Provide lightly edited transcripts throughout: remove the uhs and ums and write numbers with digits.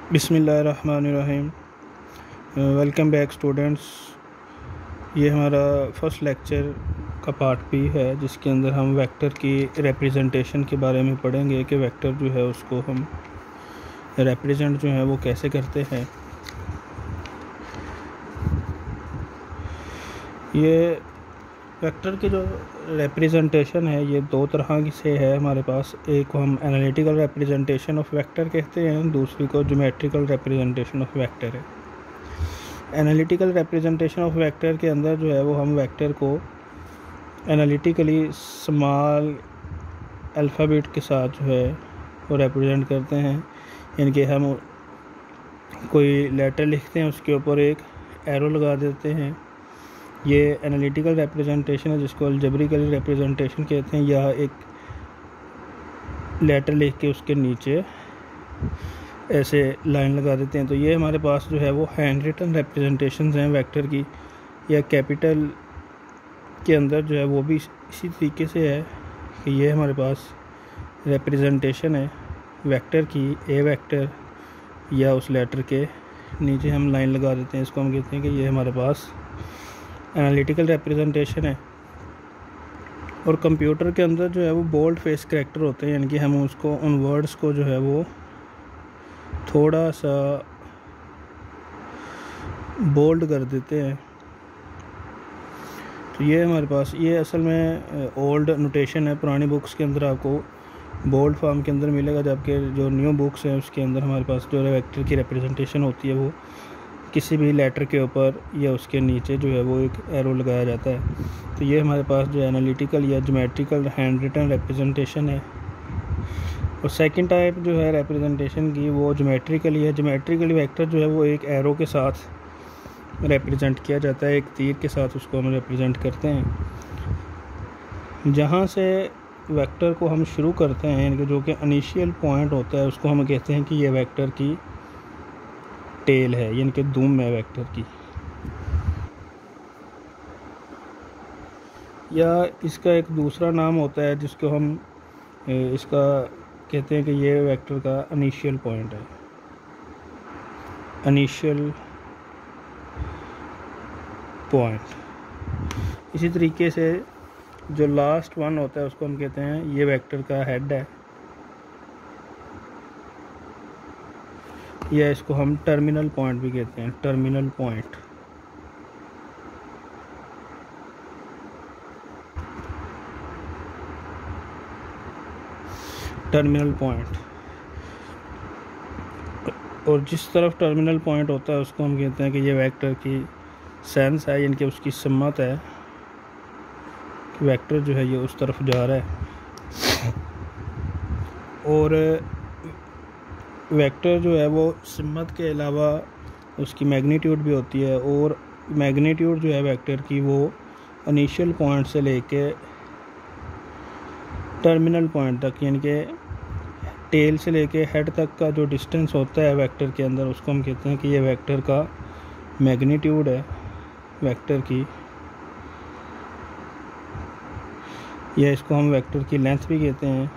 बिस्मिल्लाहिर्रहमानिर्रहीम। Welcome back students. ये हमारा फर्स्ट लेक्चर का पार्ट बी है, जिसके अंदर हम वेक्टर की रिप्रेजेंटेशन के बारे में पढ़ेंगे कि वेक्टर जो है उसको हम रिप्रेजेंट जो है वो कैसे करते हैं। ये वेक्टर की जो रिप्रेजेंटेशन है ये दो तरह की से है हमारे पास। एक को हम एनालिटिकल रिप्रेजेंटेशन ऑफ वेक्टर कहते हैं, दूसरी को ज्योमेट्रिकल रिप्रेजेंटेशन ऑफ वेक्टर है। एनालिटिकल रिप्रेजेंटेशन ऑफ वेक्टर के अंदर जो है वो हम वेक्टर को एनालिटिकली स्मॉल अल्फ़ाबेट के साथ जो है वो रिप्रेजेंट करते हैं। यानी कि हम कोई लेटर लिखते हैं, उसके ऊपर एक एरो लगा देते हैं। ये एनालिटिकल रिप्रेजेंटेशन है, जिसको अलजेब्रिकल रिप्रेजेंटेशन कहते हैं। या एक लेटर लिख के उसके नीचे ऐसे लाइन लगा देते हैं। तो ये हमारे पास जो है वो हैंड रिटन रिप्रेजेंटेशंस हैं वेक्टर की। या कैपिटल के अंदर जो है वो भी इसी तरीके से है कि ये हमारे पास रिप्रेजेंटेशन है वेक्टर की। ए वेक्टर या उस लेटर के नीचे हम लाइन लगा देते हैं, इसको हम कहते हैं कि ये हमारे पास एनालिटिकल रिप्रेजेंटेशन है। और कंप्यूटर के अंदर जो है वो बोल्ड फेस करैक्टर होते हैं, यानी कि हम उसको उन वर्ड्स को जो है वो थोड़ा सा बोल्ड कर देते हैं। तो ये हमारे पास ये असल में ओल्ड नोटेशन है। पुरानी बुक्स के अंदर आपको बोल्ड फॉर्म के अंदर मिलेगा, जबकि जो न्यू बुक्स हैं उसके अंदर हमारे पास जो वेक्टर की रिप्रेजेंटेशन होती है वो किसी भी लेटर के ऊपर या उसके नीचे जो है वो एक एरो लगाया जाता है। तो ये हमारे पास जो एनालिटिकल या ज्योमेट्रिकल हैंड रिटन रिप्रेजेंटेशन है। और सेकंड टाइप जो है रिप्रेजेंटेशन की वो ज्योमेट्रिकली है। ज्योमेट्रिकली वेक्टर जो है वो एक एरो के साथ रिप्रेजेंट किया जाता है, एक तीर के साथ उसको हम रिप्रेजेंट करते हैं। जहाँ से वेक्टर को हम शुरू करते हैं, यानी कि जो कि इनिशियल पॉइंट होता है, उसको हम कहते हैं कि ये वेक्टर की टेल है, यानी कि दुम है वेक्टर की। या इसका एक दूसरा नाम होता है जिसको हम इसका कहते हैं कि ये वेक्टर का इनिशियल पॉइंट है, इनिशियल पॉइंट। इसी तरीके से जो लास्ट वन होता है उसको हम कहते हैं ये वेक्टर का हेड है, या इसको हम टर्मिनल पॉइंट भी कहते हैं, टर्मिनल पॉइंट। Terminal point. और जिस तरफ टर्मिनल पॉइंट होता है उसको हम कहते हैं कि ये वेक्टर की सेंस है, यानी कि उसकी सम्मत है कि वेक्टर जो है ये उस तरफ जा रहा है। और वेक्टर जो है वो सम्मत के अलावा उसकी मैग्नीट्यूड भी होती है। और मैग्नीट्यूड जो है वेक्टर की वो इनिशियल पॉइंट से लेके टर्मिनल पॉइंट तक, यानी कि टेल से लेके हेड तक का जो डिस्टेंस होता है वेक्टर के अंदर, उसको हम कहते हैं कि ये वेक्टर का मैग्नीट्यूड है वेक्टर की। या इसको हम वेक्टर की लेंथ भी कहते हैं।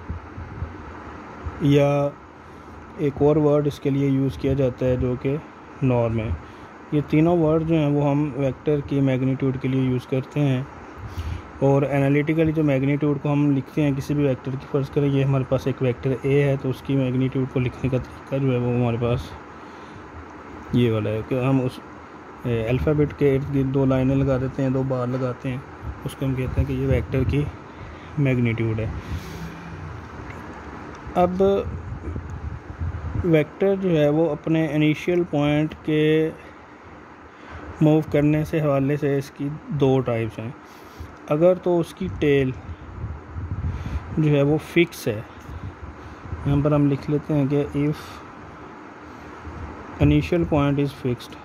या एक और वर्ड इसके लिए यूज़ किया जाता है जो कि नॉर्म है। ये तीनों वर्ड जो हैं वो हम वेक्टर की मैग्नीट्यूड के लिए यूज़ करते हैं। और एनालिटिकली जो मैग्नीट्यूड को हम लिखते हैं किसी भी वेक्टर की, फ़र्ज़ करें ये हमारे पास एक वेक्टर ए है, तो उसकी मैग्नीट्यूड को लिखने का तरीका जो है वो हमारे पास ये वाला है कि हम उस अल्फ़ाबेट के इर्द गिर्द दो लाइनें लगा देते हैं, दो बार लगाते हैं, उसको हम कहते हैं कि ये वेक्टर की मैग्नीट्यूड है। अब वेक्टर जो है वो अपने इनिशियल पॉइंट के मूव करने से हवाले से इसकी दो टाइप्स हैं। अगर तो उसकी टेल जो है वो फिक्स है, यहाँ पर हम लिख लेते हैं कि if initial point is fixed,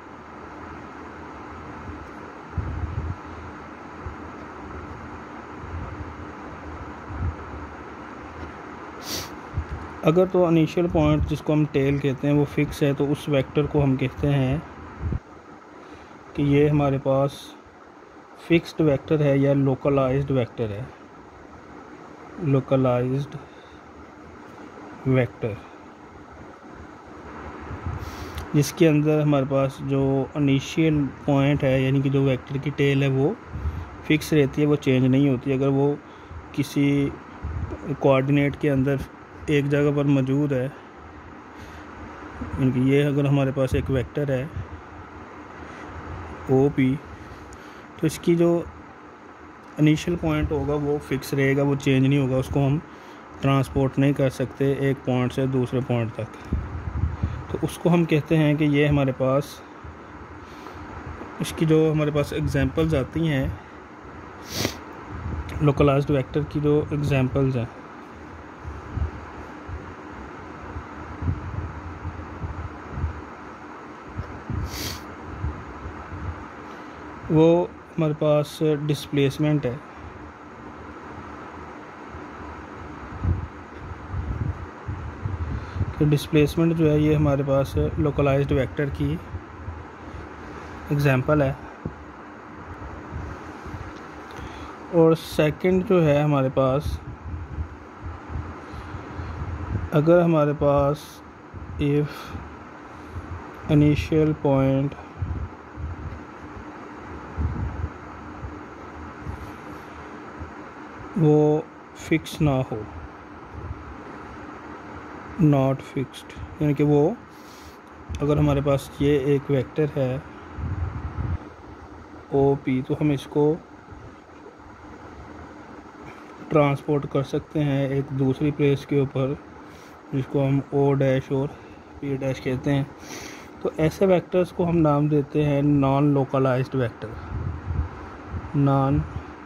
अगर तो इनिशियल पॉइंट जिसको हम टेल कहते हैं वो फिक्स है, तो उस वेक्टर को हम कहते हैं कि ये हमारे पास फिक्स्ड वेक्टर है या लोकलाइज्ड वेक्टर है, लोकलाइज्ड वेक्टर। जिसके अंदर हमारे पास जो इनिशियल पॉइंट है यानी कि जो वेक्टर की टेल है वो फिक्स रहती है, वो चेंज नहीं होती। अगर वो किसी कोऑर्डिनेट के अंदर एक जगह पर मौजूद है, यानी कि ये अगर हमारे पास एक वेक्टर है OP, तो इसकी जो इनिशियल पॉइंट होगा वो फिक्स रहेगा, वो चेंज नहीं होगा। उसको हम ट्रांसपोर्ट नहीं कर सकते एक पॉइंट से दूसरे पॉइंट तक। तो उसको हम कहते हैं कि ये हमारे पास, इसकी जो हमारे पास एग्जांपल्स आती हैं लोकलाइज्ड वेक्टर की, जो एग्जांपल्स हैं वो हमारे पास डिस्प्लेसमेंट है। तो डिस्प्लेसमेंट जो है ये हमारे पास लोकलाइज्ड वेक्टर की एग्जांपल है। और सेकंड जो है हमारे पास, अगर हमारे पास इफ इनिशियल पॉइंट वो फिक्स ना हो, नॉट फिक्स्ड, यानी कि वो, अगर हमारे पास ये एक वेक्टर है OP, तो हम इसको ट्रांसपोर्ट कर सकते हैं एक दूसरी प्लेस के ऊपर, जिसको हम O' और P' कहते हैं। तो ऐसे वेक्टर्स को हम नाम देते हैं non localized vector, non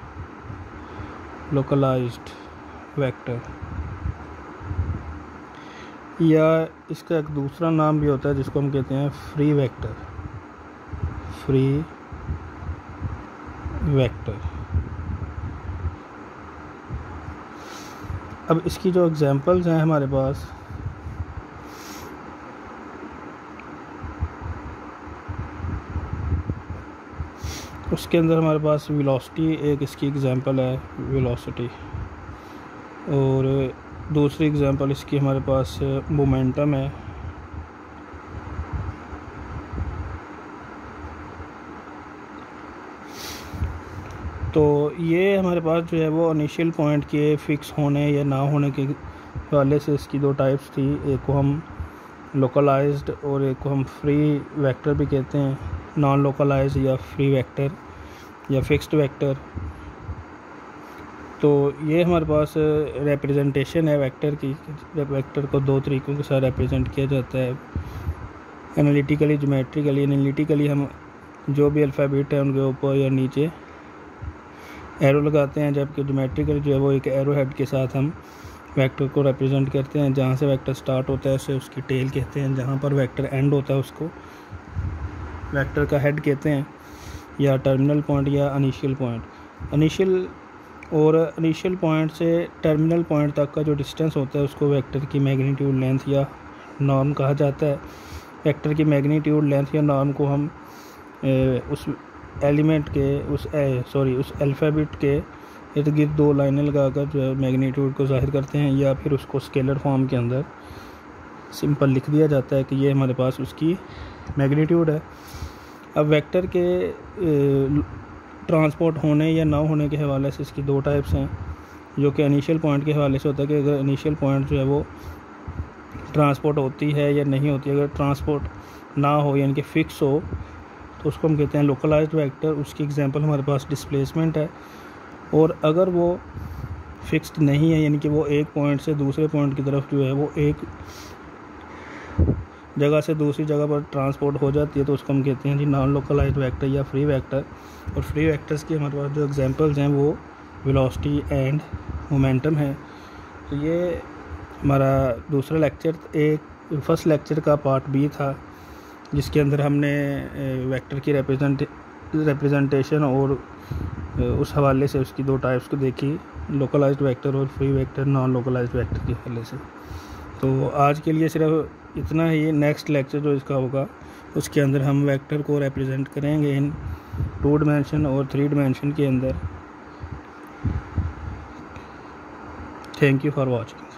localized vector. या इसका एक दूसरा नाम भी होता है जिसको हम कहते हैं फ्री वेक्टर, फ्री वेक्टर। अब इसकी जो एग्जांपल्स हैं हमारे पास, उसके अंदर हमारे पास वेलोसिटी एक इसकी एग्जांपल है, वेलोसिटी। और दूसरी एग्जांपल इसकी हमारे पास मोमेंटम है। तो ये हमारे पास जो है वो इनिशियल पॉइंट के फिक्स होने या ना होने के हवाले से इसकी दो टाइप्स थी। एक को हम लोकलाइज्ड और एक को हम फ्री वेक्टर भी कहते हैं, नॉन लोकलाइज्ड या फ्री वेक्टर या फिक्स्ड वेक्टर। तो ये हमारे पास रिप्रेजेंटेशन है वेक्टर की। वेक्टर को दो तरीक़ों के साथ रिप्रेजेंट किया जाता है, एनालिटिकली, ज्योमेट्रिकली। एनालिटिकली हम जो भी अल्फ़ाबेट है उनके ऊपर या नीचे एरो लगाते हैं, जबकि ज्योमेट्रिकली जो है वो एक एरो हेड के साथ हम वेक्टर को रिप्रेजेंट करते हैं। जहाँ से वेक्टर स्टार्ट होता है उसे उसकी टेल कहते हैं, जहाँ पर वेक्टर एंड होता है उसको वेक्टर का हेड कहते हैं, या टर्मिनल पॉइंट या इनिशियल पॉइंट। इनिशियल पॉइंट से टर्मिनल पॉइंट तक का जो डिस्टेंस होता है उसको वेक्टर की मैग्नीट्यूड लेंथ या नॉर्म कहा जाता है। वेक्टर की मैग्नीट्यूड लेंथ या नॉर्म को हम उस एलिमेंट के उस अल्फ़ाबेट के इर्द गिर्द दो लाइनें लगाकर जो है मैग्नीट्यूड को ज़ाहिर करते हैं, या फिर उसको स्केलर फॉर्म के अंदर सिंपल लिख दिया जाता है कि ये हमारे पास उसकी मैग्नीट्यूड है। अब वेक्टर के ट्रांसपोर्ट होने या ना होने के हवाले से इसकी दो टाइप्स हैं, जो कि इनिशियल पॉइंट के हवाले से होता है कि अगर इनिशियल पॉइंट जो है वो ट्रांसपोर्ट होती है या नहीं होती। अगर ट्रांसपोर्ट ना हो यानी कि फ़िक्स हो तो उसको हम कहते हैं लोकलाइज्ड वेक्टर। उसकी एग्जांपल हमारे पास डिस्प्लेसमेंट है। और अगर वो फिक्स्ड नहीं है यानी कि वो एक पॉइंट से दूसरे पॉइंट की तरफ जो है वो एक जगह से दूसरी जगह पर ट्रांसपोर्ट हो जाती है, तो उसको हम कहते हैं जी नॉन लोकलाइज्ड वेक्टर या फ्री वेक्टर। और फ्री वेक्टर्स की हमारे पास जो एग्जांपल्स हैं वो वेलोसिटी एंड मोमेंटम है। तो ये हमारा दूसरा लेक्चर, एक फर्स्ट लेक्चर का पार्ट B था, जिसके अंदर हमने वेक्टर की रिप्रेजेंटेशन और उस हवाले से उसकी दो टाइप्स को देखी, लोकलाइज्ड वेक्टर और free vector, non localized vector के हवाले से। तो आज के लिए सिर्फ इतना ही। नेक्स्ट लेक्चर जो इसका होगा उसके अंदर हम वेक्टर को रिप्रेजेंट करेंगे इन 2 डायमेंशन और 3 डायमेंशन के अंदर। Thank you for watching.